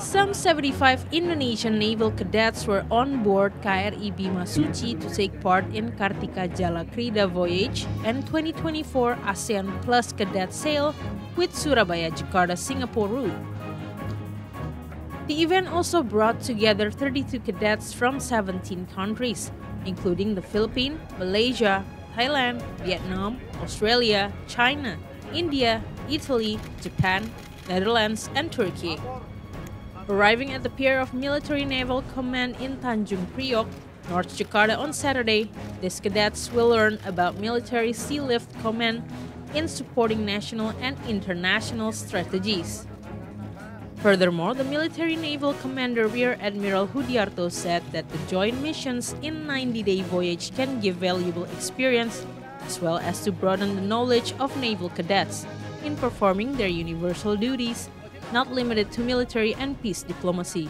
Some 75 Indonesian naval cadets were on board KRI Bima Suci to take part in Kartika Jala Krida voyage and 2024 ASEAN Plus Cadet Sail with Surabaya-Jakarta Singapore route. The event also brought together 32 cadets from 17 countries, including the Philippines, Malaysia, Thailand, Vietnam, Australia, China, India, Italy, Japan, Netherlands, and Turkey. Arriving at the Pier of Military Naval Command in Tanjung Priok, North Jakarta on Saturday, these cadets will learn about Military Sea Lift Command in supporting national and international strategies. Furthermore, the Military Naval Commander Rear Admiral Hudiarto said that the joint missions in 90-day voyage can give valuable experience as well as to broaden the knowledge of naval cadets in performing their universal duties, not limited to military and peace diplomacy.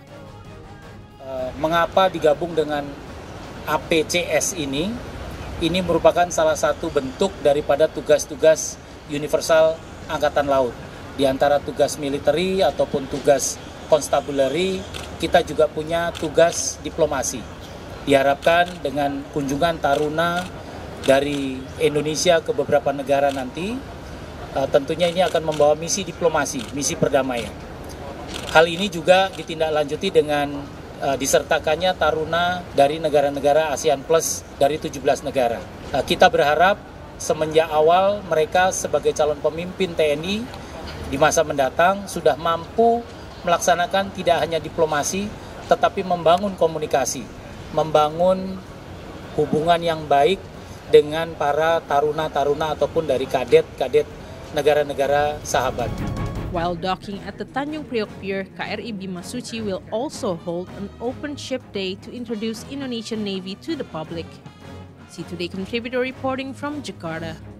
Mengapa digabung dengan APCS ini? Ini merupakan salah satu bentuk daripada tugas-tugas universal Angkatan Laut. Di antara tugas militeri ataupun tugas constabulary, kita juga punya tugas diplomasi. Diharapkan dengan kunjungan taruna dari Indonesia ke beberapa negara nanti, tentunya ini akan membawa misi diplomasi, misi perdamaian. Hal ini juga ditindaklanjuti dengan disertakannya taruna dari negara-negara ASEAN Plus dari 17 negara. Kita berharap semenjak awal mereka sebagai calon pemimpin TNI di masa mendatang sudah mampu melaksanakan tidak hanya diplomasi, tetapi membangun komunikasi, membangun hubungan yang baik dengan para taruna-taruna ataupun dari kadet-kadet negara-negara sahabat. While docking at the Tanjung Priok Pier, KRI Bima Suci will also hold an open ship day to introduce Indonesian Navy to the public. C2day contributor reporting from Jakarta.